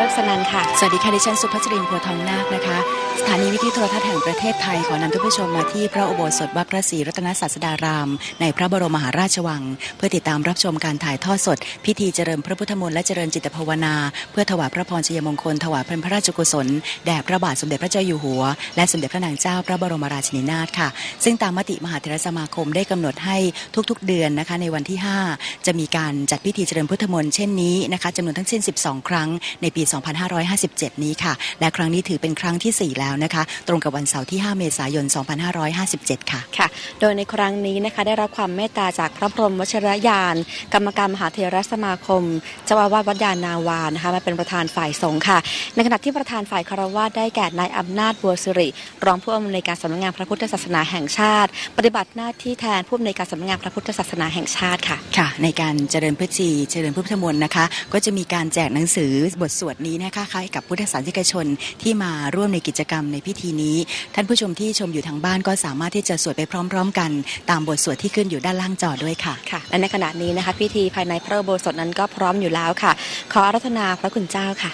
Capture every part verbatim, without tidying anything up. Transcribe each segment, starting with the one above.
รสนันท์ค่ะสวัสดีค่ะดิฉันสุภัชรินทร์ โพธิ์ทองนาคนะคะสถานีวิทยุโทรทัศน์แห่งประเทศไทยขอนำท่านผู้ชมมาที่พระอุโบสถวัดพระศรีรัตนศาสดารามในพระบรมมหาราชวังเพื่อติดตามรับชมการถ่ายทอดสดพิธีเจริญพระพุทธมนต์และเจริญจิตภาวนาเพื่อถวายพระพรชัยมงคลถวายเป็นพระราชกุศลแด่พระบาทสมเด็จพระเจ้าอยู่หัวและสมเด็จพระนางเจ้าพระบรมราชินีนาถค่ะซึ่งตามมติมหาเถรสมาคมได้กำหนดให้ทุกๆเดือนนะคะในวันที่ห้าจะมีการจัดพิธีเจริญพุทธมนต์เช่นนี้นะคะจำนวนทั้งสิ้นสิบสองครั้งในปีสองพันห้าร้อยห้าสิบเจ็ดนี้ค่ะและครั้งนี้ถือเป็นครั้งที่สี่แล้วนะคะตรงกับวันเสาร์ที่ห้าเมษายนสองพันห้าร้อยห้าสิบเจ็ดค่ะค่ะโดยในครั้งนี้นะคะได้รับความเมตตาจากพระบรมวชิรญาณกรรมการมหาเถรสมาคมเจ้าอาวาสวัดยานนาวานะคะมาเป็นประธานฝ่ายสงฆ์ค่ะในขณะที่ประธานฝ่ายคฤหัสถ์ได้แก่นายอำนาจบัวสิริรองผู้อำนวยการสำนักงานพระพุทธศาสนาแห่งชาติปฏิบัติหน้าที่แทนผู้อำนวยการสำนักงานพระพุทธศาสนาแห่งชาติค่ะค่ะในการเจริญพระชีเจริญพุทธมนต์นะคะก็จะมีการแจกหนังสือบทสวดนี้นะคะให้กับพุทธศาสนิกชนที่มาร่วมในกิจกรรมในพิธีนี้ท่านผู้ชมที่ชมอยู่ทางบ้านก็สามารถที่จะสวดไปพร้อมๆกันตามบทสวดที่ขึ้นอยู่ด้านล่างจอด้วยค่ะค่ะและในขณะนี้นะคะพิธีภายในพระอุโบสถนั้นก็พร้อมอยู่แล้วค่ะขออาราธนาพระคุณเจ้าค่ะ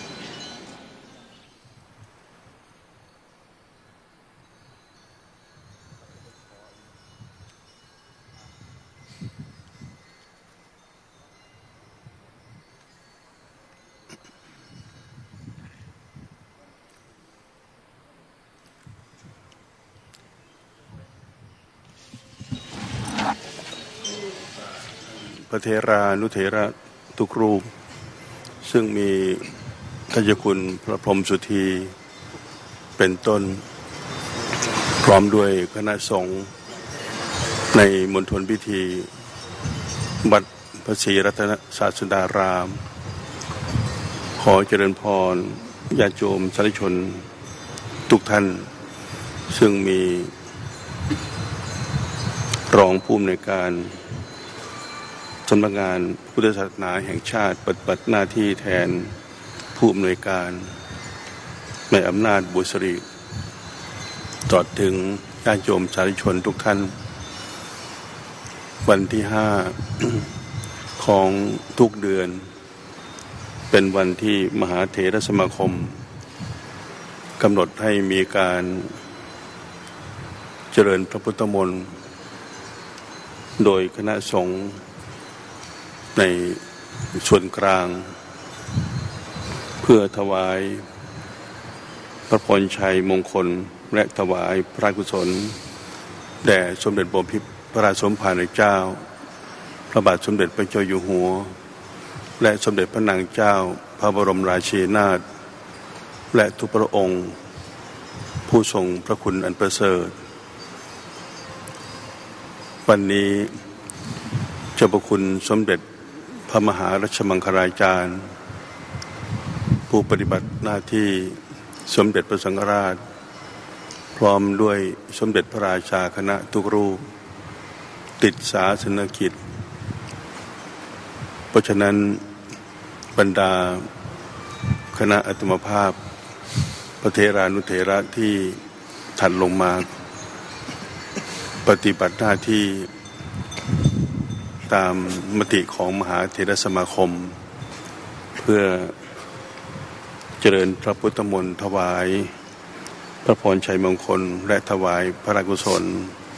พระเถรานุเถระทุกรูปซึ่งมีทายคุณพระพรหมสุธีเป็นต้นพร้อมด้วยคณะสงฆ์ในมณฑลพิธีวัดพระศรีรัตนศาสดารามขอเจริญพรญาติโยมสาธุชนทุกท่านซึ่งมีรองผู้อำนวยการสำนักงานพุทธศาสนาแห่งชาติปฏิบัติหน้าที่แทนผู้อำนวยการในอำนาจบุษริตลอดถึงญาติโยมสาธุชนทุกท่านวันที่ห้า ของทุกเดือนเป็นวันที่มหาเถรสมาคมกำหนดให้มีการเจริญพระพุทธมนต์โดยคณะสงฆ์ในส่วนกลางเพื่อถวายพระพรชัยมงคลและถวายพระกุศลแด่สมเด็จบพิตรพระราชสมภารเจ้าพระบาทสมเด็จพระเจ้าอยู่หัวและสมเด็จพระนางเจ้าพระบรมราชินีนาถและทุกพระองค์ผู้ทรงพระคุณอันประเสริฐวันนี้เจ้าพระคุณสมเด็จพระมหารัชมังคลาจารย์ผู้ปฏิบัติหน้าที่สมเด็จพระสังฆราชพร้อมด้วยสมเด็จพระราชาคณะทุกรูปติดศาสนกิจเพราะฉะนั้นบรรดาคณะอัตมภาพพระเถรานุเถระที่ถัดลงมาปฏิบัติหน้าที่ตามมติของมหาเถรสมาคมเพื่อเจริญพระพุทธมนต์ถวายพระพรชัยมงคลและถวายพระราชกุศล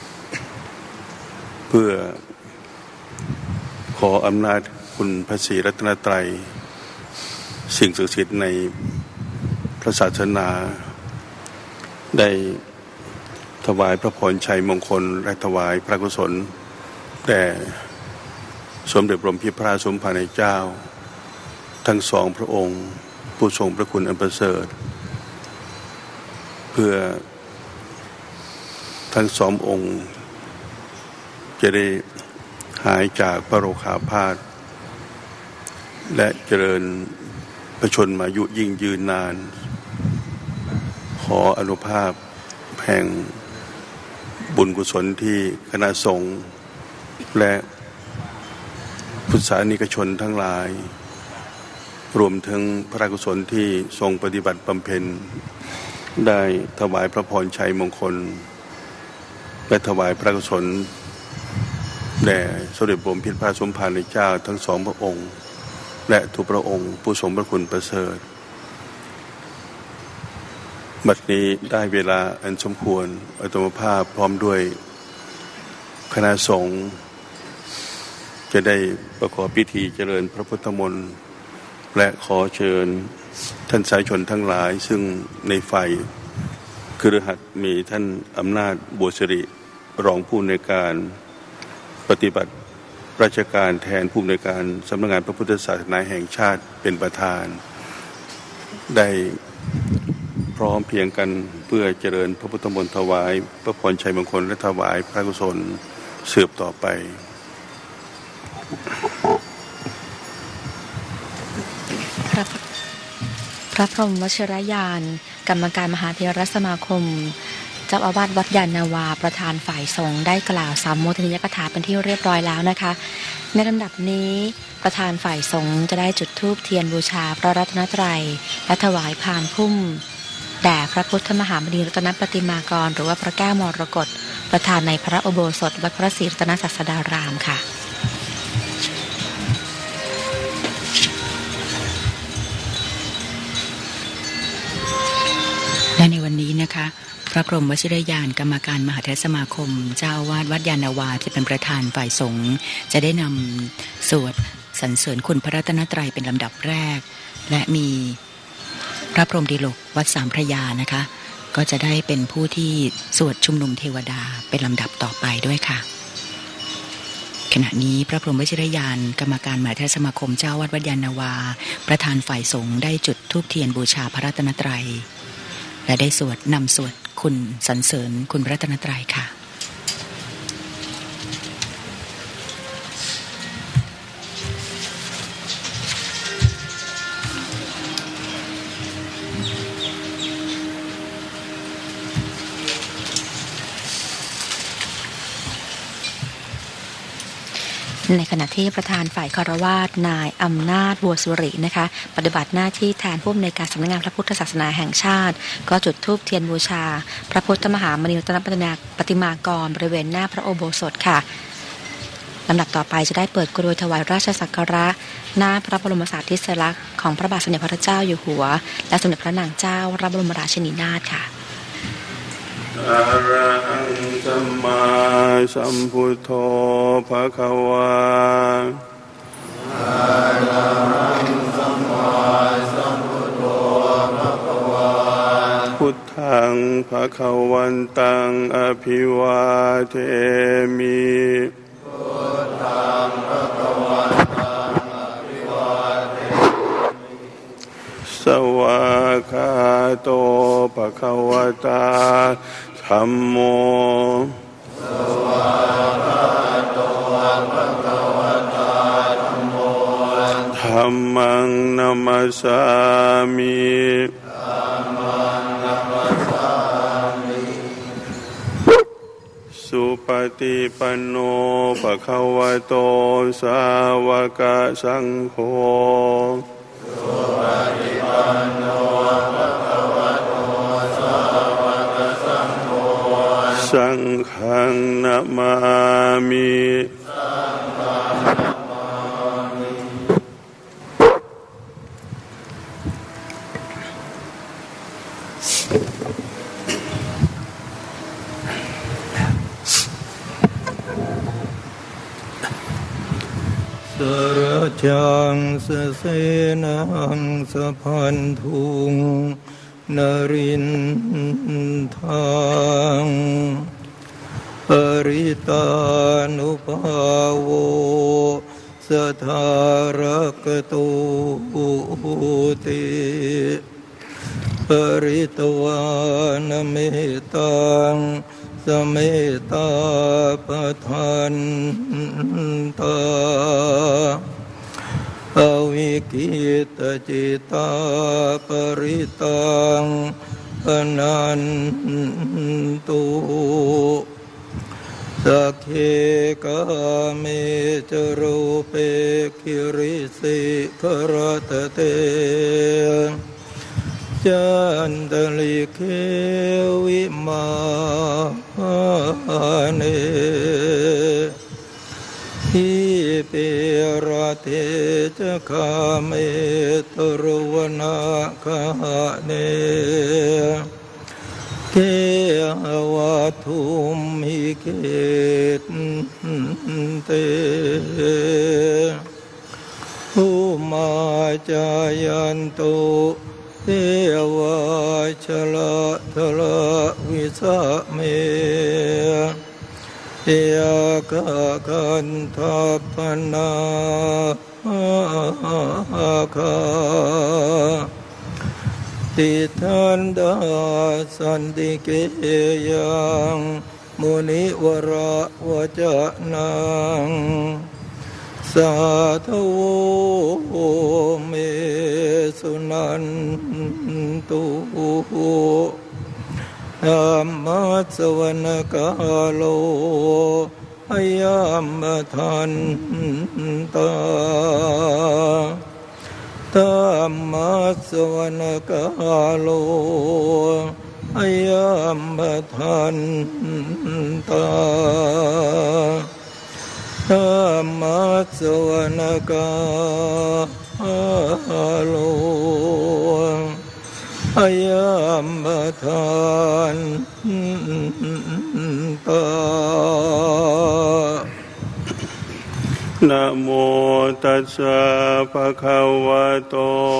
เพื่อขออำนาจคุณพระศรีรัตนตรัยสิ่งศักดิ์สิทธิ์ในพระศาสนาได้ถวายพระพรชัยมงคลและถวายพระกุศลแด่สมเด็จพระพิตรพระราชสมภารเจ้าทั้งสองพระองค์ผู้ทรงพระคุณอันประเสริฐเพื่อทั้งสององค์จะได้หายจากพระโรคาพาธและเจริญพระชนมายุยิ่งยืนนานขออนุภาพแห่งบุญกุศลที่คณะสงฆ์และพุทธศาสนิกชนทั้งหลายรวมถึงพระกุศลที่ทรงปฏิบัติบำเพ็ญได้ถวายพระพรชัยมงคลและถวายพระกุศลแด่สมเด็จพระพิตรพระราชสมภารเจ้าทั้งสองพระองค์และทุกพระองค์ผู้ทรงพระคุณประเสริฐบัดนี้ได้เวลาอันสมควรอาตมาภาพพร้อมด้วยคณะสงฆ์จะได้ประกอบพิธีเจริญพระพุทธมนต์และขอเชิญท่านสาธุชนทั้งหลายซึ่งในฝ่ายคฤหัสถ์มีท่านอำนาจบัวสิริรองผู้อำนวยการปฏิบัติราชการแทนผู้อำนวยการสำนักงานพระพุทธศาสนาแห่งชาติเป็นประธานได้พร้อมเพียงกันเพื่อเจริญพระพุทธมนต์ถวายพระพรชัยมงคลและถวายพระกุศลสืบต่อไปพระพระพรหมวชิรยาน กรรมการมหาเถรสมาคมเจ้าอาวาสวัดยานนาวาประธานฝ่ายสงฆ์ได้กล่าวสามโมทนิยกถาเป็นที่เรียบร้อยแล้วนะคะในลำดับนี้ประธานฝ่ายสงฆ์จะได้จุดธูปเทียนบูชาพระรัตนตรัยและถวายพานพุ่มแด่พระพุทธมหามณีรัตนปฏิมากรหรือว่าพระแก้วมรกตประธานในพระอุโบสถวัดพระศรีรัตนศาสดารามค่ะและในวันนี้นะคะพระพรหมวชิรยานกรรมการมหาเถรสมาคมเจ้าอาวาสวัดยานนาวาที่เป็นประธานฝ่ายสงฆ์จะได้นำสวดสรรเสริญคุณพระรัตนตรัยเป็นลำดับแรกและมีพระพรหมดิลกวัดสามพระยานะคะก็จะได้เป็นผู้ที่สวดชุมนุมเทวดาเป็นลำดับต่อไปด้วยค่ะขณะนี้พระพรหมวชิรยานกรรมการมหาเถรสมาคมเจ้าอาวาสวัดยานนาวาประธานฝ่ายสงฆ์ได้จุดธูปเทียนบูชาพระรัตนตรัยและได้สวดนำสวดคุณสรรเสริญคุณพระรัตนตรัยค่ะในขณะที่ประธานฝ่ายคฤหัสถ์นายอำนาจบัวสุรินะคะปฏิบัติหน้าที่แทนผู้อำนวยการสำนักงานพระพุทธศาสนาแห่งชาติก็จุดธูปเทียนบูชาพระพุทธมหามณีรัตนปฏิมากรบริเวณหน้าพระอุโบสถค่ะลำดับต่อไปจะได้เปิดกรวยถวายราชสักการะหน้าพระบรมสารีริกธาตุของพระบาทสมเด็จพระเจ้าอยู่หัวและสมเด็จพระนางเจ้าพระบรมราชินีนาถค่ะอะระหังสัมมาสัมพุทโธภคะวาอะระหังสัมมาสัมพุทโธภคะวาพุทธังภคะวันตังอภิวาเทมิพุทธังภคะวันตังอภิวาเทมิสวากขาโตภคะวตาธัมโมสวากขาโตภะคะวะตาธัมโมธัมมังนัมมัสสามิธัมมังนัมมัสสามิสุปฏิปันโนภะคะวะโตสาวกสังโฆสุปฏิปันโนภะคะวะโตสาวกสังโฆสังฆังนะมามิสังฆังนะมามิสรจังสเสนังสะพันธุงนรินทังปริตานุภาโวสทารกตุติปริตวานเมตังสเมตาปทันตาอวิกิตจิตาปริตังอนันตุสักเคกาเมจรูเปกิริสิกรตเตจันตลิเควิมาเนทิเประเทจคาเมตรวนาคาเนเทวทุมหิเกตเตภูมาจายันตุเทวาชละทละวิสะเมยากะกันทัพพนาคาติทันดาสันติเกยังมุนิวระวจนังสาธุเมสุนันตุธัมมัสสวรกาโลอยัมมทันตาธัมมัสสวรกาโลอยัมมทันตาธัมมัสสวรกาโลอยัมมทันตานะโมตัสสะภะคะวะโต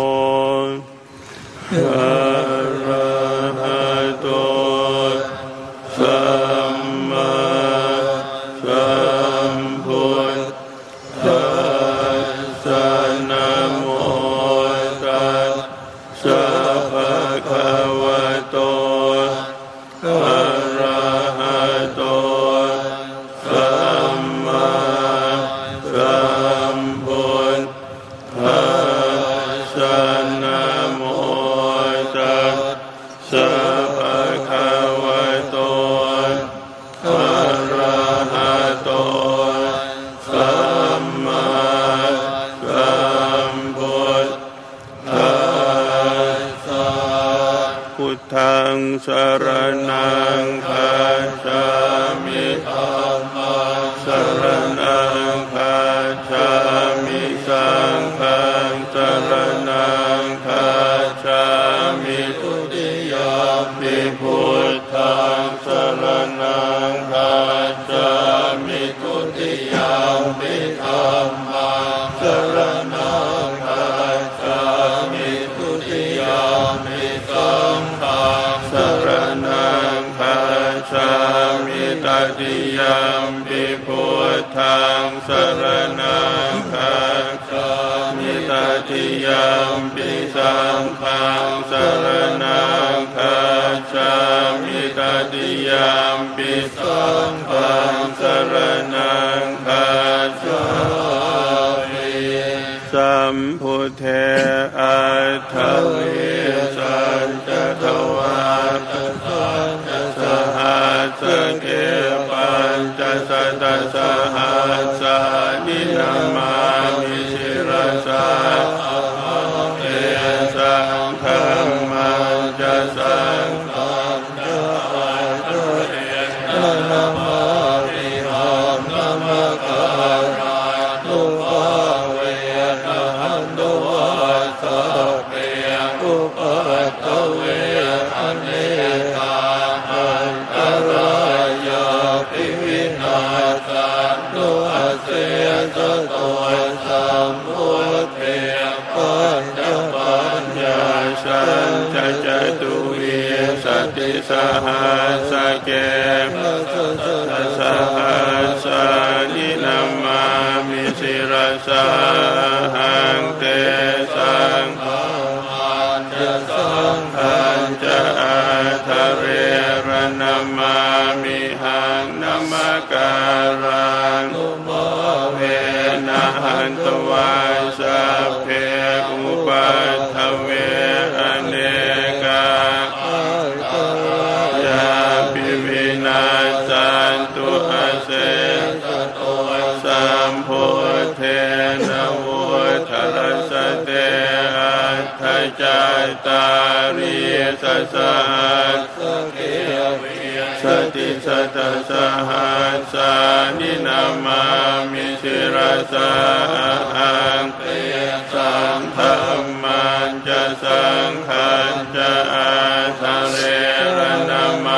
อะระหะโตสัมมาสัมพุทธัสสะนะโมตัสสะภะคะวะโตอะระหะโตสัมมาสัมพุทธัสสะนะโมตัสสะภะคะวะโตอะระหะโตสัมมาสัมพุทธัสสะพุทธังสรณังคัจฉามิธัมมังสรณังคัจฉามิสังฆังสรณังคัจฉามิทุติยมปิพุทธังสรณังคัจฉามิทุติยมปิธัมมังสรณังคัจฉามิทุติยมปิสังฆังสรณังคัจฉามิตติยมปิพุทธังสรณังคัจฉามิตติยมปิสังฆังสรณังคัจฉามิตติยมปิสังฆังสรณังคัจฉามิสัมพุทเทอัตถวิสัญจทวาสัญจสหัสเกปัญจสัตตสหัสสานินามามิศิรสาเอสังฆังมัจจสังฆังจะอัตถเอนะมามิหังนะมะการะตุภะเวนะหันตุวะสัพเพอุปัฏฐเวอเนกาอันตรายาภิวินาศตุอาเสสโตสัมพุทเถปัญจปัญญาสัญจจตุวิสติสหัสเกสหัสนินามามิศิรสาหังเตสังฆังจะสังฆังจะอัตถเรรนามามิหังนามาการังตุมเวนะหันตวาสัพเพอุปัฏฐเวอเนกาอัตตรายาภิวินาสันตุอาเสสโตสัมพุทเทนะวุฒรสเตอัตถจตาริสัสหัสเกสติสัตตสหัสสานินามามิศิรสาหังเตสังฆัมมัจจสังฆังจะอัตถเรรนามา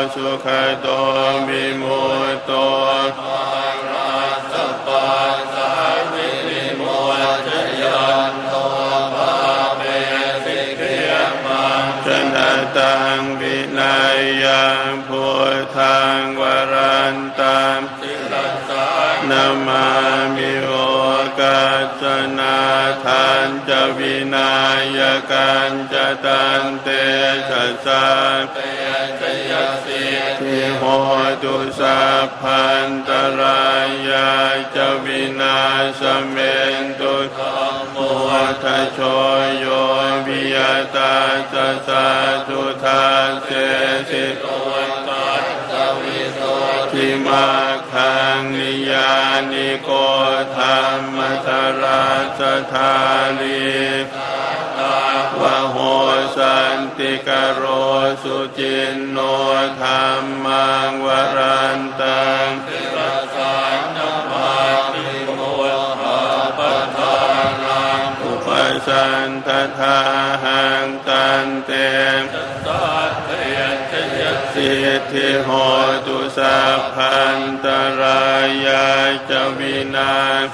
สุขโตวิมุตโตตังวินัยยังพุทธังวรันตังนามามิโอกาสนาทันจะวินัยกันจะตันเตชะสาทิโหตุสัพพันตรายาจะวินาสเมนตุมุทัชโชโยวิยตาสัสสะทุทาเสสิทิมาคังนิยานิโกธรรมทราสธาลีวะโหสันติกโรสุจินโนธรรมังวรันตังอุปสันทธาหังตันเตสิทธิโหตุสัพพันตรายาจะวินา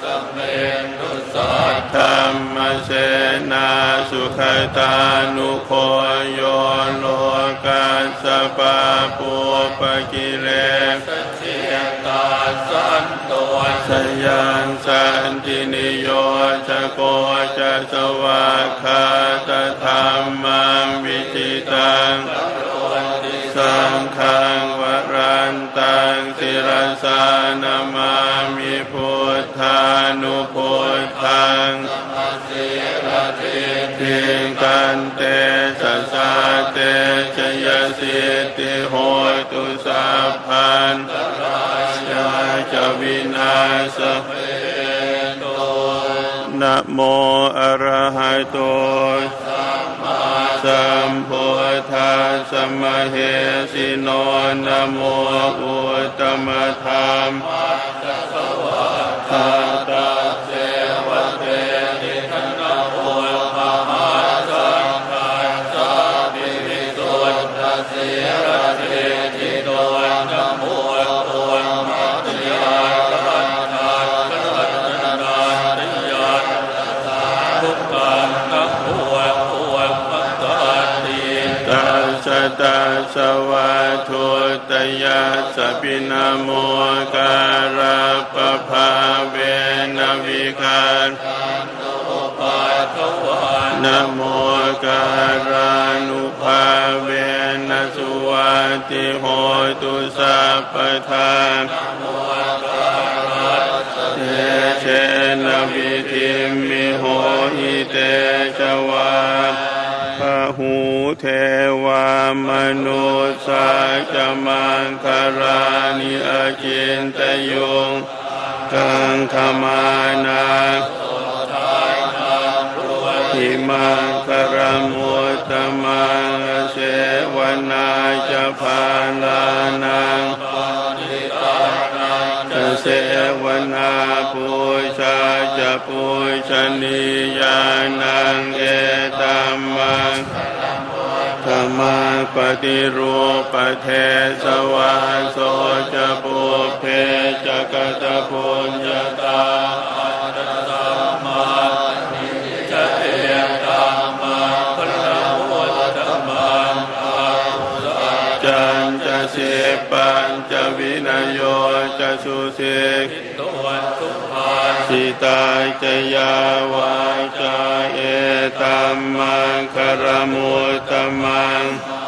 ธรรมเสนาสุขตานุโคโยโลกัสสปะปุปกิเลสสยังสันตินิโยจะโกจะสวากขาตธรรมังวิจิตังสังฆังวรันตังศิรสานามามิพุทธานุพุทธังทิงกันเตสะสาเตชยสิทธิโหตุสัพพันตรายาจะวินาศนะโมอะระหะโตสัมพุทธัสสะมะเหสิโนนะโมอุตตมะธัมมัสสวะทาตาเสวะเตติธนะโมภะมาสังฆาสาภิวิสุทธัสสิระเทติโตนะโมโอมัตติยาคันธาคันธนาติยาทุกขังนะโมสัตตะสวะทุตยะสัพพินะโมการะปะภาเวนะวิการนะโมการะนุภาเวนะสุวัตติโหตุสัพพทาเตเชนะวิธิมิโหหิเตชวาพหูเทวามนุสาจมังคารานิอจินตยุงกังขมานาทิมังคารมุตตมังเสวนาจะภาลานังจะเสวนาปูชาจะปูชนียานังเอตัมมังธรรมังปฏิรูปเทสวาโสจะปุเพจะกตปุญญาตาสัมมาจะเอตัมมังพระพุทธมังจันจะสิปัญจวินโยจะสุสิกสิตาจยาวาจาเอตัมมังคารมุตตมัง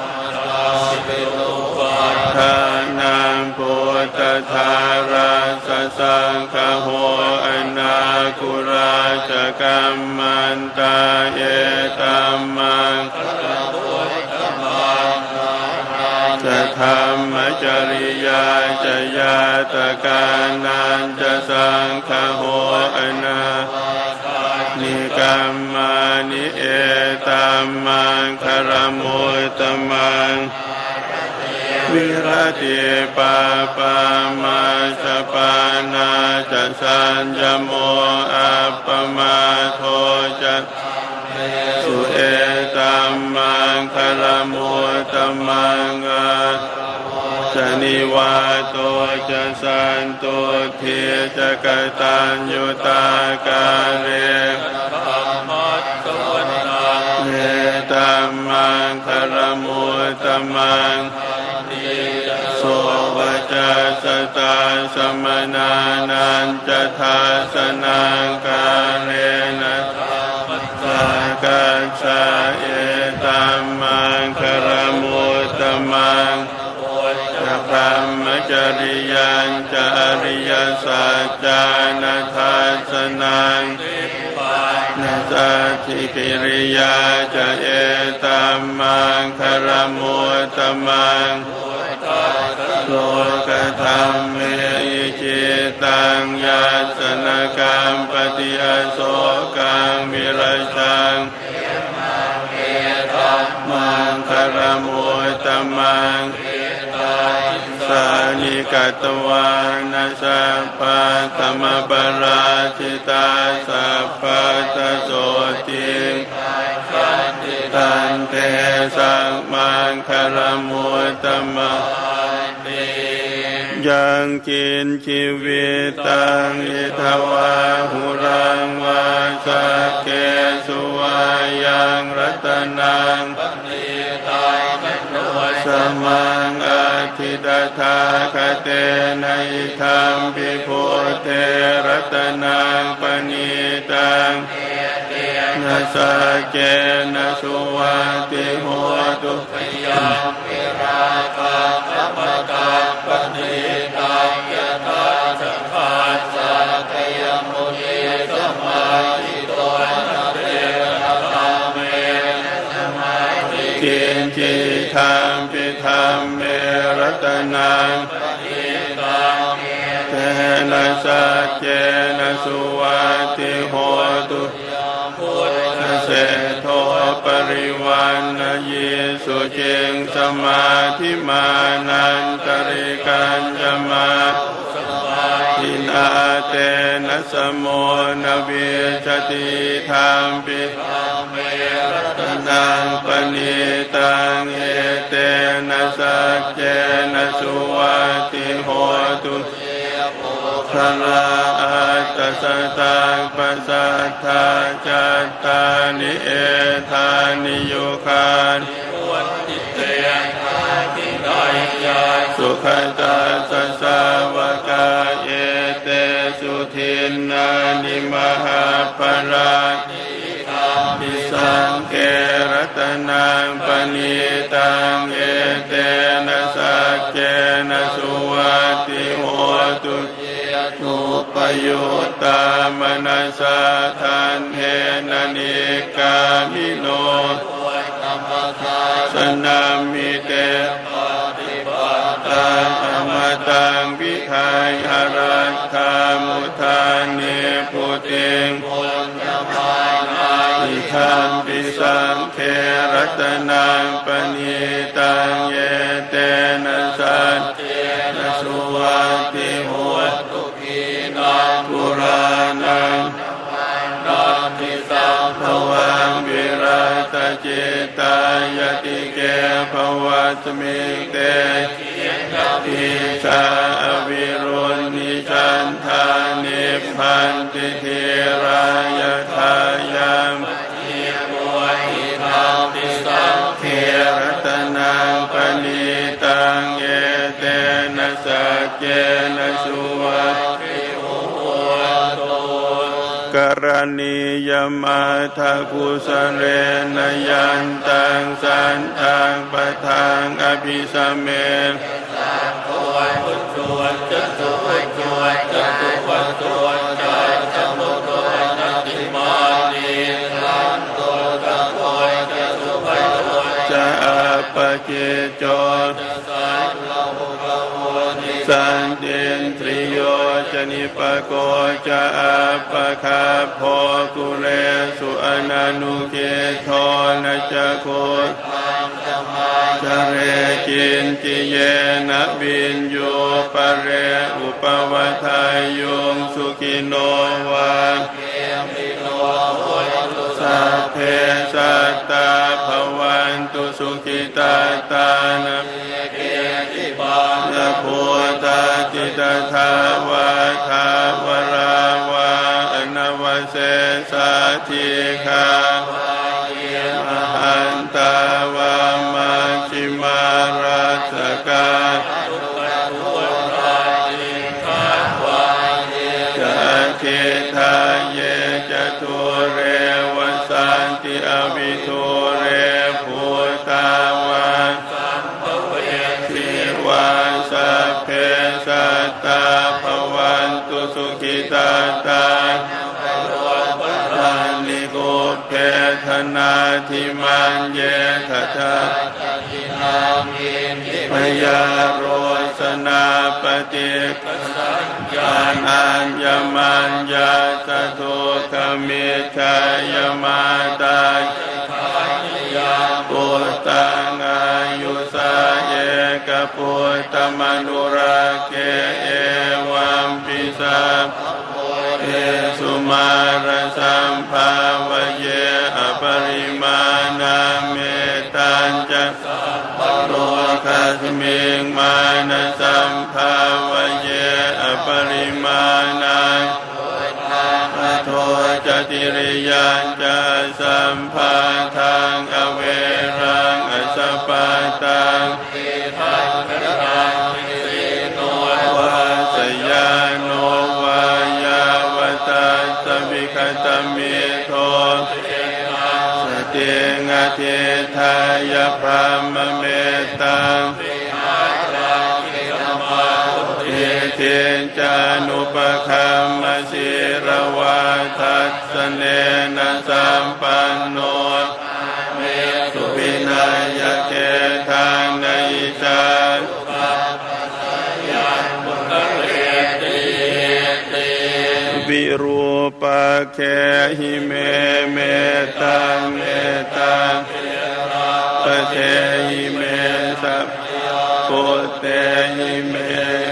ทานังพุทธทาราสสังฆโหอนาคุราชกัมมันตาเอตัมมังจะธรรมจริยาจะญาตกานันจะสังฆโหอนานิกัมมานิเอตัมมังคารมุตตมังวิรติปาปามาสปานาจะสัญญโมอัปปมาโทจะสุเอตัมมังคารมุตตมังจะนิวาโตจะสันตุทิจะกตัญญูตากาเรเนตัมมังคารมุตตมังโสวจัสตาสมนานันจะทัสนังกาเลนะสากัสสะเอตัมมังคารมุตตมังจะพรหมจริยัญจะอริยสัจจานัทธัสสนังนาสัจจิกิริยาจะเอตัมมังคารมุตตมังโลกธรรมเมอิจิตังยัสสนกัมปฏิอโศกังวิรัชังมังคารมุตตมังสานิกัตวานัสสะปะธรรมปราชิตาสัพพะตโสติตันเตสังมังคารมุตตมังยังกินชีวิตตังอิทวาหุรังวาสักเกสุวายังรัตนังสมังอาทิตถาคเตนะอิธัมปิพุทเทรัตนังปณิตังนะสัจเจนะสุวัติโหตุยังวิราคังสัพพตังปณิตังยะถาสัพพะสักยมุนีสมาธิโตนะเตนะธรรมเมนะสมาธิกินจิตังปิธัมเมรัตนังปณิตังเตนะสัจเจนะสุวัติโหตุเสโทปริวันยิสุจิงสมาธิมานันตริกัญจมาทินาเตนะสมโมนวิชติธรรมปิเมรัตนังปณิตังเอเตนะสัจเจนะสุวัติโหตุพระอัตตสตังปัสสัทธาจัตตานิเอธานิโยคานสุขตาสัสสาวกาเอเตสุทินนานิมหาปรานิสังเกรัตนังปณิตังเอเตนะสัจเจนะสุวัติโหตุทุปยุตตามนัสสะทันเทนะนิกามิโนสนามิเตตังอมตังวิไทยหรัตถามุทานิพุติงอิทัมปิสังเขรัตนังปณิตังเยเตนะสัจเจนะสุวัติโหตุปุรานังนามิสังภวังวิรัตจิตายติเกภวัตมิเตอิชาอวิรุณนิจันทานิพพันติเทรายทายามเขรัตนังปณิตังเยเตนะสัจเจนะสุวัติโหตุกรณียมาทากุสเรนยันตังสันตังปะทังอภิสเมสังโฆพุทโธจัตโตพุทโธจัตโตปัตโตจัตตมุตโตนัตติมานิสันโตตังโฆจัตโตปัตโตจะอัปปะเจโจสันเดนทริโยจนิปโกจะอัปปะคาโพกุเรสุอนันุเกโทนะจะโคจะเรกินจิเยนะบินโยปะเรอุปวัฏทายโยสุขิโนวาสัพเพสัตตาภวันตุสุขิตาตานะเตถาวาทาวราวาอนวเสสาธิคามหันตาวามาชิมาราสกาทิทาเยจตุเรวสันติอภิทุเรภูตาวาสัมภเวสีวาสัพเพสัตตาภวันตุสุขิตาตาปันนิโกเพทนาทิมันเยทตาพยาโรสนาปฏิกัสสัญญานัญญมัญญาสตุขมิชายมาตาปุตตังอายุสาเอกปุตตมนุราเกเอวัมปิสาเอสุมารสัมภาวเยอปริมาณเมตัญจะโลกัสมิงมานะสัมภาวเยอปริมาณังปโทจติริยัญจะสัมภาทังอเวรังอสปปาตังวาสยานโนวายาวตาสวิคตมิโทสติงอธิทายพรหมเมตตังอิทิจานุปคัมมศิรวาทัสสเนนะสัมปันโนสุวินัยเกทังนัยจาวิรูปเคหิเมเมตังเมตังปเทหิเมสัพพุเตหิเม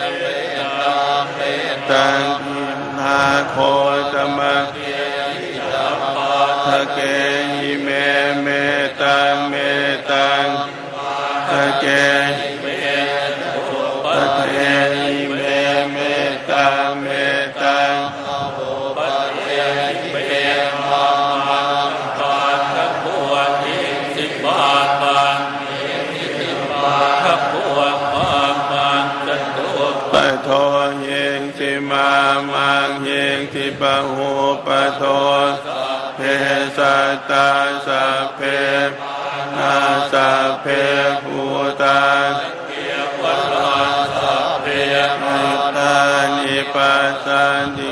ตังนาโคตมะทะเกหิเมเมตังเมตังทะเกปะเทหิเมเมตังเมตังปะโทเยงสิมามังเยงสิปะหูปะโทเพสัตตาสัพเพนาสัพเพภูตานิตานิปัสสันติ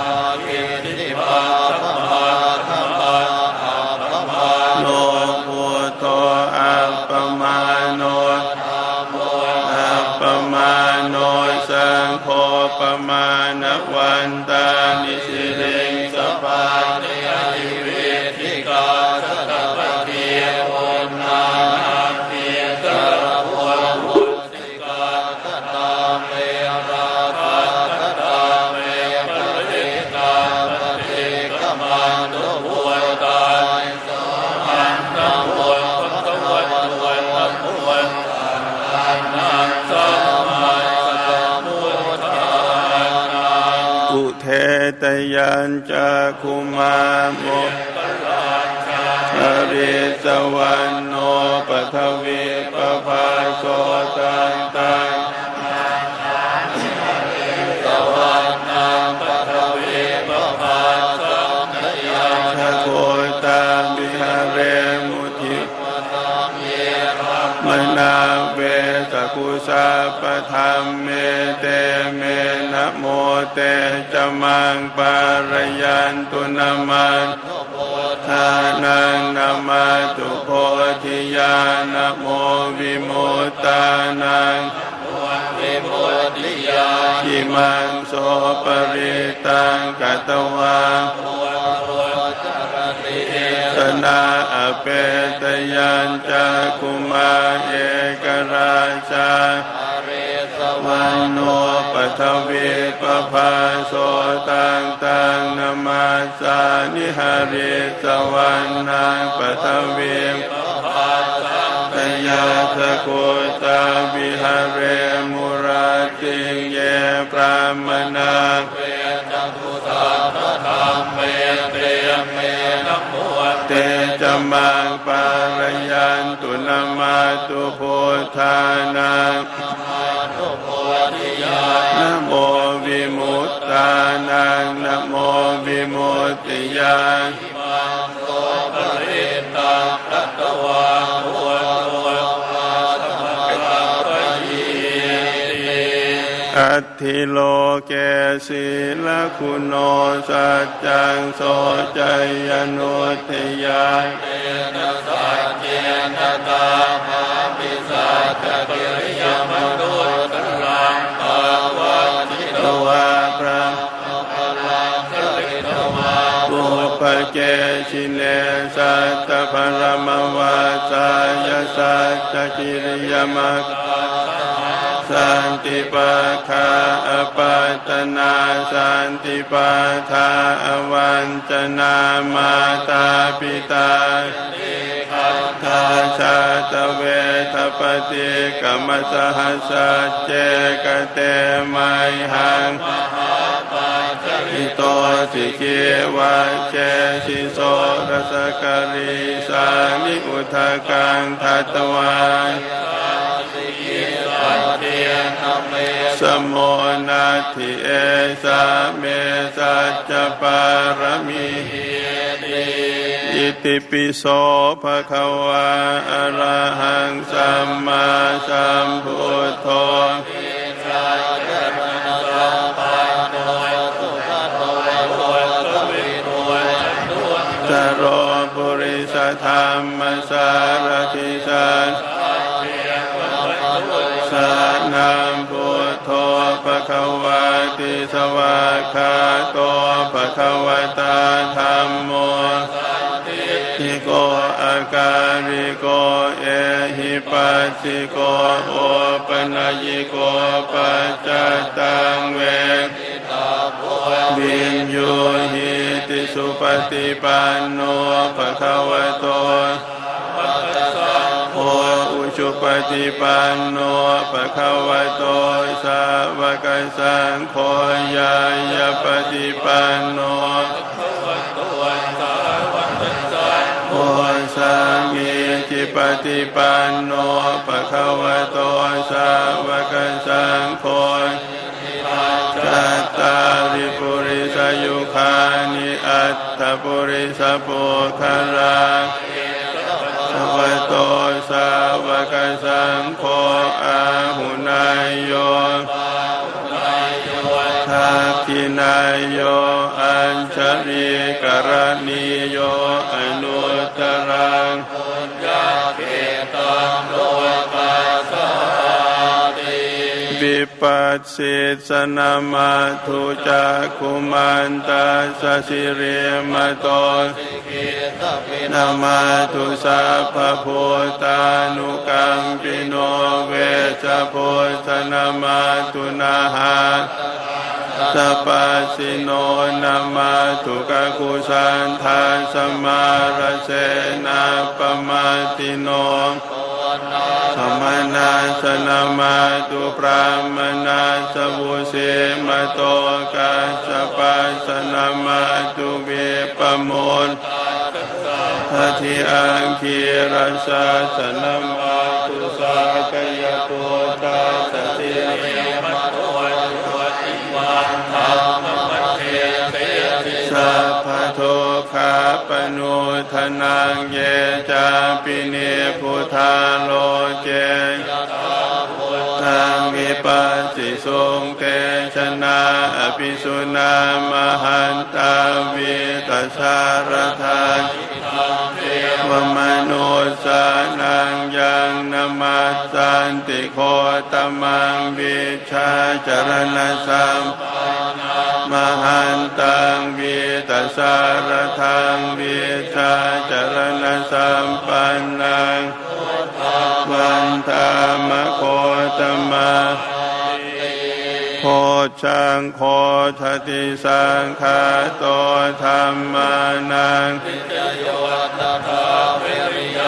โนพุทโธอัปปมาโนอัปปมาโนสังโฆปมาณวันตานิสิริงสปานิอิเวทิกาสัตตะเทียโอนาเทียตระภวมุสิกาตตาเมราภัตตาเมปริกาปฏิกมานุภวตาสัมปันนโมภะคะวะโตอะระหะโตสัมมาสัมพุทธัสสะอุเทตยัญจะคุมาโมอริสวรรณโนปทวีปภาโสตันตังสวรรณังปทวีปภาสังขยังชะโคตามิหะเรมุทิมนาเวสกุสาปธรรมเมเตเมนะโมเตจมังปารยันตุนามันทานังนามาตุโพธิญาณโมวิมุตตานังวิมุตติญาณิมังโสปริตังกัตวาสนาอเปตยัญจะคุมาเอกราชาวันโนปทวีปภาโสตังตังนามาสานิหาริสวรรณังปทวีตยาสกุตาวิหาเรมุราติเยปรามนาเวจตุสาพระธรรมเมเตเมนะโมเตจมังปารยันตุนามาตุพุทธานังนะโมวิมุตตานังนะโมวิมุตติยามังโตปริตตังตัตวาโหตุวาสัมมาปะยิติอัตถิโลเกศีลคุณโนสัจจังโสจยนุทยาเตนะสัจเจนะตาหาปิสัจจกิริยมนุสลังภาวะทิโตวาพระปุปเกชิเนสัตตพรมวาสายสัจจกิริยมัคสันติปะคาอปัตตนาสันติปะทาอวันจนามาตาปิตาทาชาตเวทปฏิกรรมสหัสเจกเตมัยหังอิโตสิกิวะเจสิโสรสกริสานิอุทากังทัตวาสมโมนาทิเอสาเมสัจจปารมิอิติปิโสภะคะวะอะระหังสัมมาสัมพุทโธจโรปุริสธรรมสารถิสันสานัมพุทโธภะคะวะติสวากขาโตภะคะวะตาธัมโมทิโกอาการิโกเอหิปัสสิโกโอปนัยโกปัจจตังเววินโยหิติสุปฏิปันโนภะคะวะโตโออุชุปฏิปันโนภะคะวะโตสาวกสังโฆญาญาปฏิปันโนโอสามีจิปฏิปันโนภะคะวะโตสาวกสังโฆจัตตาริปุริสยุคานิอัตถปุริสปุคลาภะวะโตสาวกสังโฆอาหุนายโยทักขินายโยอัญชลีกรณีโยอนุตตรังวิปัสสิสนามาทุจักขุมันตาสสิเรมโตนามาทุสัพพพุทธานุกัมปิโนเวชพุทธนามาตุนาหาสัพพสิโนนามาทุกขุสันทาสมาระเสนาปมาติโนธรรมนาสนามาตุพรามนาสวุเสมโตกัสสปัสนามาตุเวปโมนทัติอังคีรสาสนามาตุสากยปุตตาสติเรมโตติวันธรรมมัทเทเตสัพพโทขาปนุทนังเยจาปิเนพุทธาโลเจตังวิปัสสิสุงเตชนะอภิสุนามหันตาวิตัสสารทานวมนุสานังยังนามัสสันติโคตมังวิชาจรณสัมมหันตังวิตัสสารทังวิชาจรณสัมปันนังวันธรรมโคตมะโคชังโคทติสังฆาโตธัมมานังโยตถาเวริยา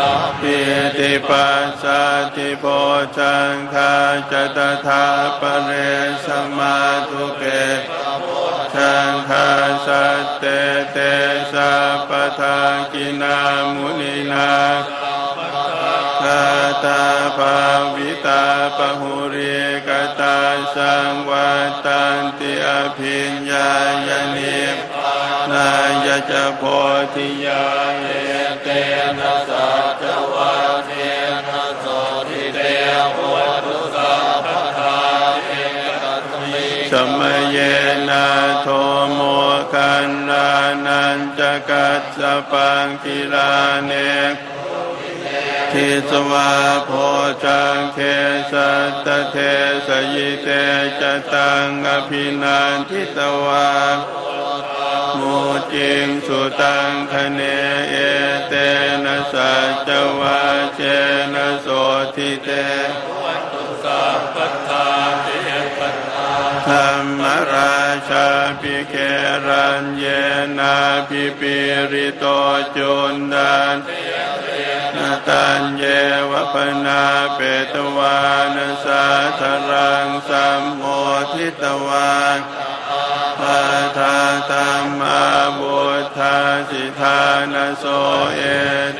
ปิติปัสสติโพชังคาจตถาปเรสมาทุเกชังคาสัตเตเตสัพพทากินามุนินาคาตาภาวิตาปหุริกตาสังวัตันติอภิญญายนิพพานายจโพธิญาเยเตนะสัจวัฏเทนะโสติเตโหตุสัพพทาเอกตมิสมเยนะโทโมคันนานันจะกัสสะปังกิลาเนทิสวาโพจังเคสัตตเทสยิเตจตังอภินันทิตวามุจิงสุตังคเนเอเตนะสัจวาเจนะโสทิเตสัพพทาเทปัตตาธรรมราชาภิเกรัญเยนาภิปิริโตจุนดานนาตัญเยวะพนาเปตวานสาธรังสัมโมทิตวาปาทาตัมมาบุทธาสิทานโสเอเต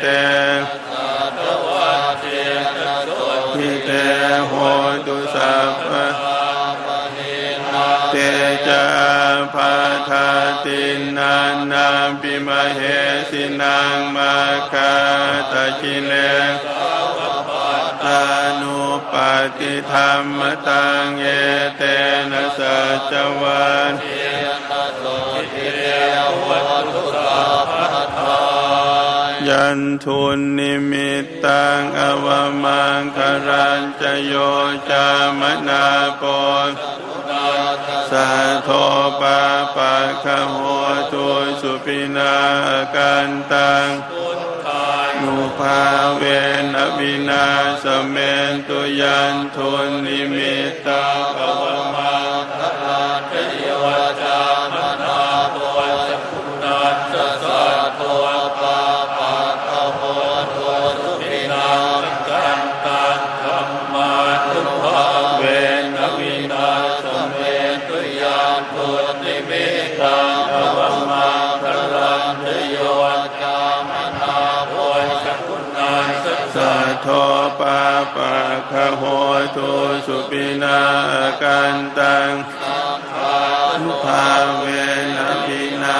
ทิเตโหตุสัพพะเตจาภาทาตินานาปิมเหสินังมาคาตะกิเลอนุปาติธรรมตังเยเตนะสัจวันยันทุนนิมิตตังอวมังคารัญจโยจามนาโปสัทโธปาปะคะโหตุสุปินากันตังนุภาเวนวินาสเมนตุยันทุนนิมิตตังอวมังคารัญจโยจามนาโปสัพพุนัสสะสัทโธปาปะคะโหตุสุปินากันตังธัมมานุภาเวนวินาสเมนตุยันทุนนิมิตตังอวมังคารัญจโยจามนาโปสัพพุนัสสะสัทโธปาปะคะโหตุสุปินากันตังนุภาเวนวินา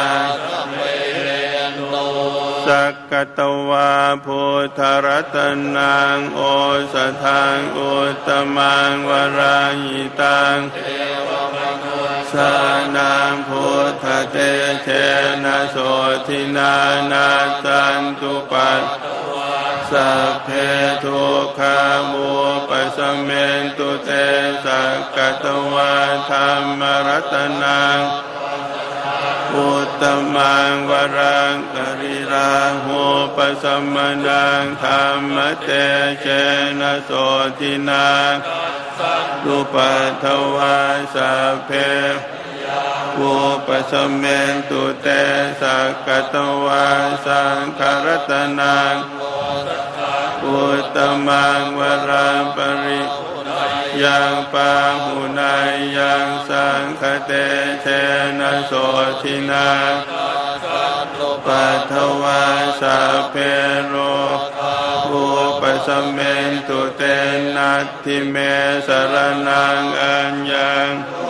สักกตวาพุทธรัตนังโอสถังอุตตมังวรายิตังสานังพุทธเตเชนะโสทินานาสันตุปัสสัพเพทุกขามุปัสสะเมนตุเตสักกตวาธัมมรัตนังอุตตมังวรังกริราหุปสัมมนังธัมมเตเชนะโสทินานุปัฏฐวาสัพเพอุปสัมเมนตุเตสักกตวาสังฆรัตนังอุตตมังวรังปริยังปาหุนายยังสังฆเตเชนะโสทินาปัฏฐวาสัพเพโรอุปสัมเมนตุเตนัตถิเมสรนังอัญญัง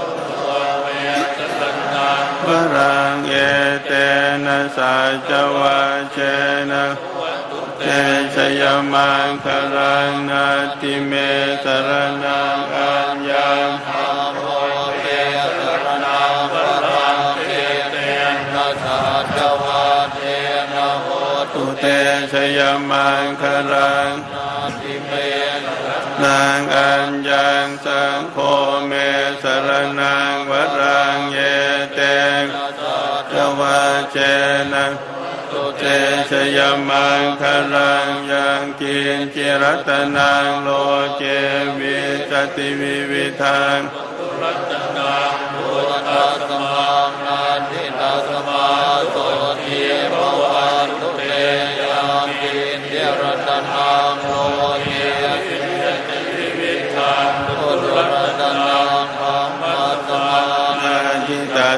วรังเอเตนะสัจวัชเชนะเตชยมังคารังนาติเมสรนังอัญญังตุเตชยมังคารังนางอัญญังสังโฆเมสรนังวรังเยเตจวาเจนะตุเตชยมังคารังยังกินจิรัตนังโลเจวิจติวิวิทังรัตนังพุทธัสสมังนาทินาสมาโสทิภวันตุเตยังกินจิรัตนั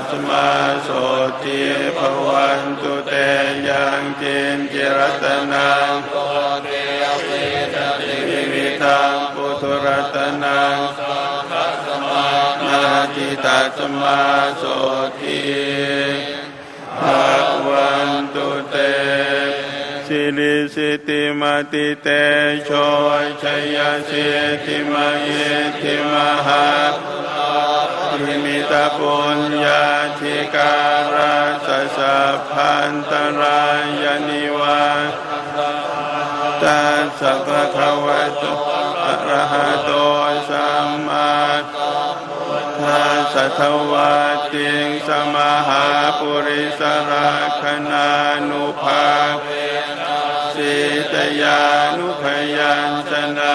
สมาโสติภวันตุเตยังกินจิรัตนังโกเตวิวิทังปุถุรัตนังสังฆสมานาทิตัสมาโสติภวันตุเตสิริสิติมาติเตโชชัยสิติมาเยติมหาภิมิตาปุญญาธิการาสัสสะพันตรายนิวาตัสสะภะคะวะโตอะระหะโตสัมมาทัสสะทวาติงสมหาปุริสราคณานุภาเวนะสิตยานุพยัญชนะ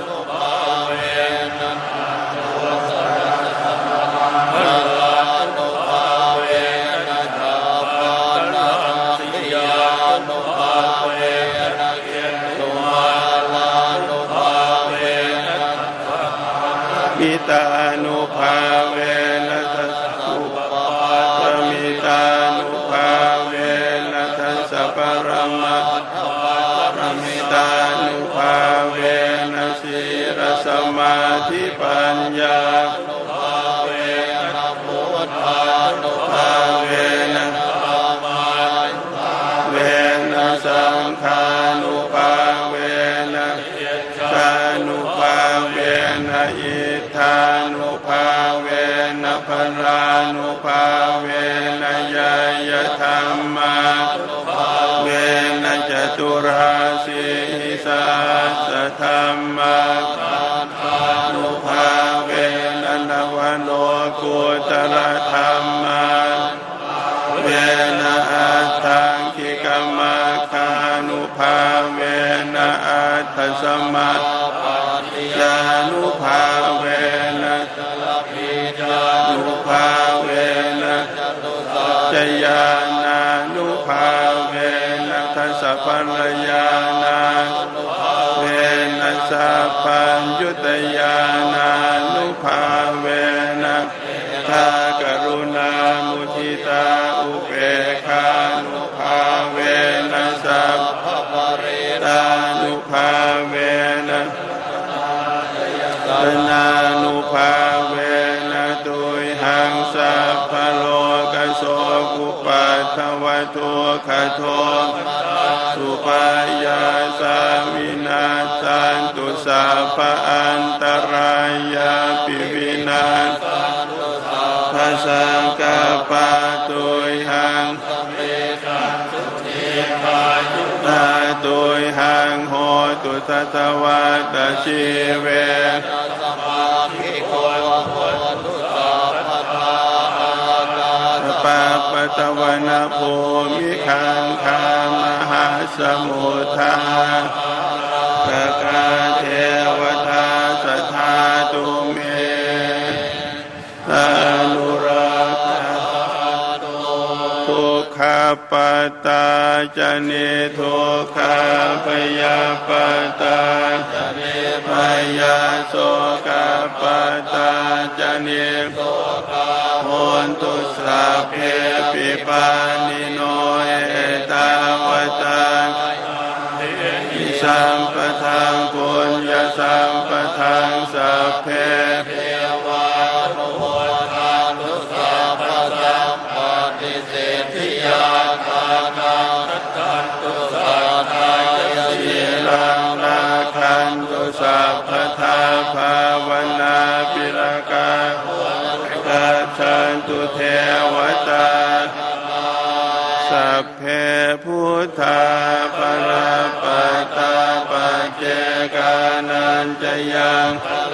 มิตานุภาเวนะทัสสะปะปะมิตานุภาเวนะทัสสะปรมัตถปะมิตานุภาเวนะสีรสมาธิปัญญานุภาเวนะพุทธานุภาเวนะธรรมานุภาเวนะสังฆานุภาเวนะสานุภาเวนะอิทานุภาเวนะพรานุภาเวนะยายธรรมานุภาเวนะจตุราสีสัสสะธรรมานุภาเวนะนวโนกุตระธรรมาเวนะอัตถังคิกมัคคานุภาเวนะอัตถสัมมาญานุภาเวนะนุภาเวนะจยานานุภาเวนะทัสสะปัญญานาเวนะสัพพัญญุตยานานุภาเวนะทากรุณามุทิตาอุเบกขานุภาเวนะสัพพะเรตานุภาเวนะนานุภาเวนะตุยหังสัพพะโลกโสกุปัฏฐวะโตขะโทสุปายาสาวินาสันตุสัพพะอันตรายาปิวินาศภะสังกัปปะตุยหังนาตุยหังโหตุทัตวัตชีเวปะปะตะวันโภมิขังคามหาสมุทาสกาเทวตาสัทธาตุเมอนุรักขาทุกขปัตตาจเนทุกขาพยาปัตตาจเนพยาโสกปัตตาจเนโสกโหนตุสัพเพปิปานิโนเอตาวตาอิสัมปทังปุญญสัมปทังสัพเพเทวานุโมทานุสัพพสัมปติเสธิยาทานังทันตุสัทธายสีลังราคันตุสัพพทาภาวนาปิรกากัจฉันตุเทวตาสัพเพพุทธาปราปัตตาปัจเจกานันจยัง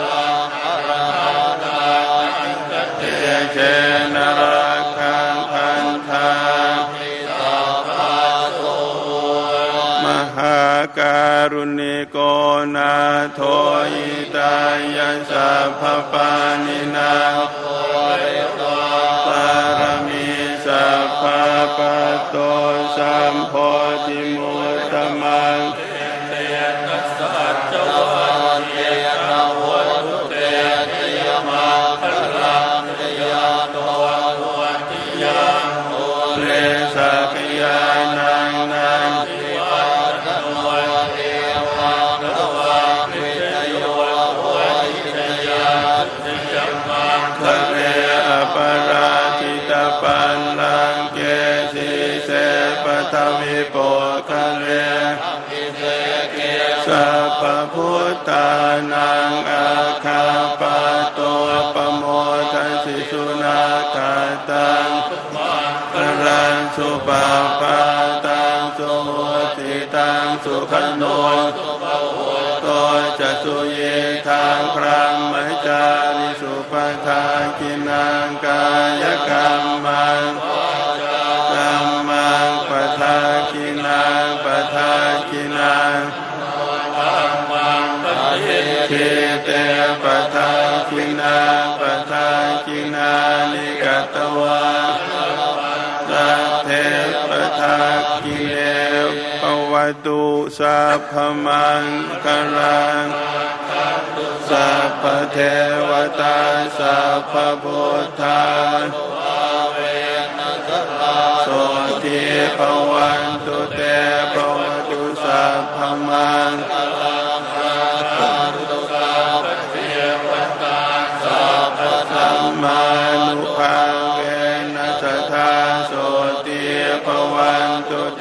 เตเชนรักขังพันธามหาการุณิโกนาโทอิตายะสัพพปานินาปารมีสัพพะปัตโตสัมโพธิมุตตมังยตานังอาคาปะโตปโมทัสสิสุนาคาตังพรังสุปาปาตังสุโหติตังสุขโนโตจะสุเยทางพระมจาริสุปทากินังกายกรรมังกัมมังปทากินังปทากินังเทเตปทากินังปทากินานิกัตวะสัพเพปทากิเลปวัตุสัพพมังคลังสัพพเทวตาสัพพพุทธาโสติภวันตุเตภวตุสัพพมังคลังสัพพเทวตาสัพพสัมมานุภาเวนัสทาโสติภวันตุเต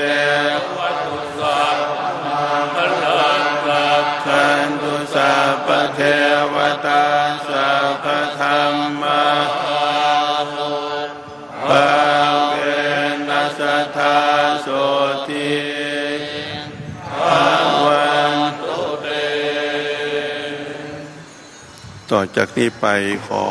ขันตุสัพพเทวตาสัพพธัมมาภาเวนัสทาโสติภวันตุเตต่อจากนี้ไปขอ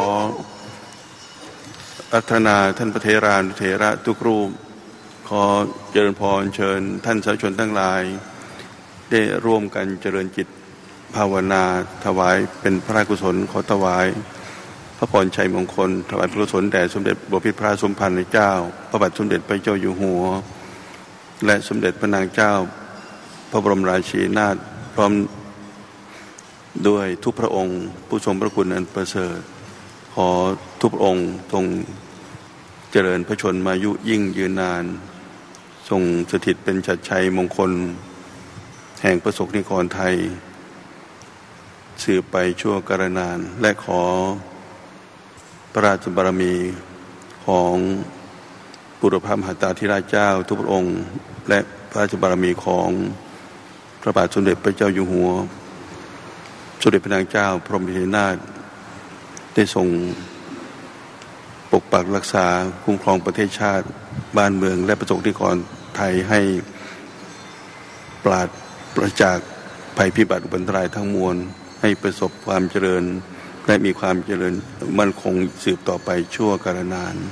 อัฒนาท่านพระเถรานุเถระทุกรูปขอเจริญพรเชิญท่านสาธุชนทั้งหลายได้ร่วมกันเจริญจิตภาวนาถวายเป็นพระกุศลขอถวายพระพรชัยมงคลถวายพระกุศลแด่สมเด็จบพิตรพระสมภารเจ้าพระบาทสมเด็จพระเจ้าอยู่หัวและสมเด็จพระนางเจ้าพระบรมราชินีนาถพร้อมด้วยทุกพระองค์ผู้ทรงพระคุณอันประเสริฐขอทุกพระองค์ทรงเจริญพระชนมายุยิ่งยืนนานทรงสถิตเป็นชัดชัยมงคลแห่งประสบนิกรไทยสืบไปชั่วกาลนานและขอพระราชบารมีของบุรพมหาตาธิราชเจ้าทุกพระองค์และพระราชบารมีของพระบาทสมเด็จพระเจ้าอยู่หัวสมเด็จพระนางเจ้าพระบรมราชินีนาถได้ทรงปกปักรักษาคุ้มครองประเทศชาติบ้านเมืองและประสบนิกรไทยให้ปราศจากภัยพิบัติอุบัติอันตรายทั้งมวลให้ประสบความเจริญและมีความเจริญมั่นคงสืบต่อไปชั่วกาลนาน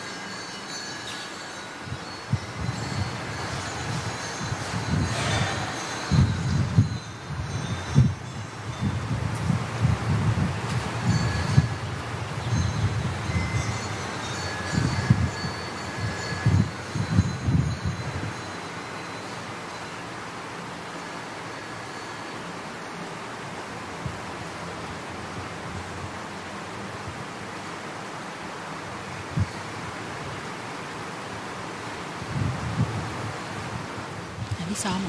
ที่ซ้อม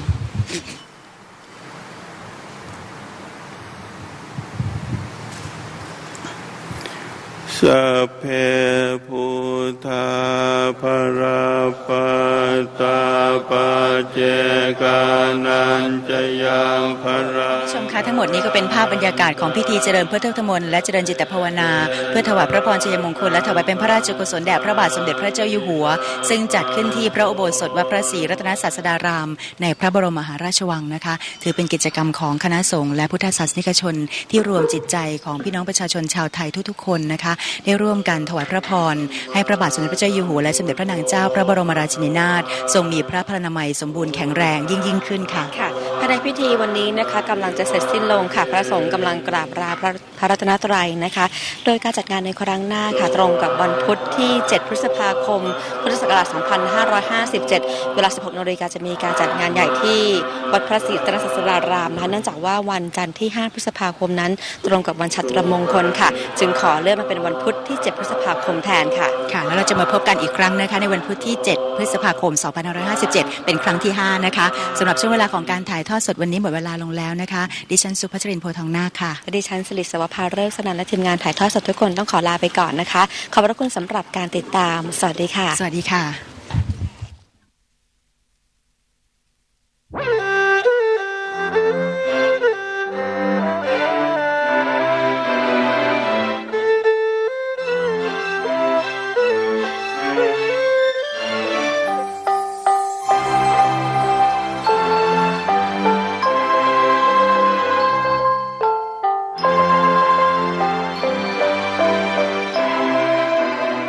สัพเพพุทธาภราปัตตาปัจเจกานัญจยังภราชมคะทั้งหมดนี้ก็เป็นภาพบรรยากาศของพิธีเจริญพุทธมนต์และเจริญจิตภาวนาเพื่อถวายพระพรชัยมงคลและถวายเป็นพระราชกุศลแด่พระบาทสมเด็จพระเจ้าอยู่หัวซึ่งจัดขึ้นที่พระอุโบสถวัดพระศรีรัตนศาสดารามในพระบรมมหาราชวังนะคะถือเป็นกิจกรรมของคณะสงฆ์และพุทธศาสนิกชนที่รวมจิตใจของพี่น้องประชาชนชาวไทยทุกๆคนนะคะได้ร่วมกันถวายพระพรให้พระบาทสมเด็จพระเจ้าอยู่หัวและสมเด็จพระนางเจ้าพระบรมราชินีนาถทรงมีพระพลานามัยสมบูรณ์แข็งแรงยิ่งยิ่งขึ้นค่ะค่ะภายในพิธีวันนี้นะคะกำลังจะเสร็จสิ้นลงค่ะพระสงฆ์กำลังกราบลาพระพระรัตนตรัยนะคะโดยการจัดงานในครั้งหน้าค่ะตรงกับวันพุธที่เจ็ดพฤษภาคมพุทธศักราชสองพันห้าร้อยห้าสิบเจ็ดเวลา สิบหกนาฬิกา จะมีการจัดงานใหญ่ที่วัดพระศรีรัตนศาสดารามนะคะเนื่องจากว่าวันจันทร์ที่ห้าพฤษภาคมนั้นตรงกับวันชัตรมงคลค่ะจึงขอเลื่อนมาเป็นวันพุธที่เจ็ดพฤษภาคมแทนค่ะค่ะแล้วเราจะมาพบกันอีกครั้งนะคะในวันพุธที่เจ็ดพฤษภาคมสองพันห้าร้อยห้าสิบเจ็ดเป็นครั้งที่ห้านะคะสำหรับช่วงเวลาของการถ่ายทอดสดวันนี้หมดเวลาลงแล้วนะคะดิฉันสุภัชรินทร์โพทองนาคค่ะดิฉันสิริศวภาฤกษ์สนั่นและทีมงานถ่ายทอดสดทุกคนต้องขอลาไปก่อนนะคะขอบพระคุณสำหรับการติดตามสวัสดีค่ะสวัสดีค่ะ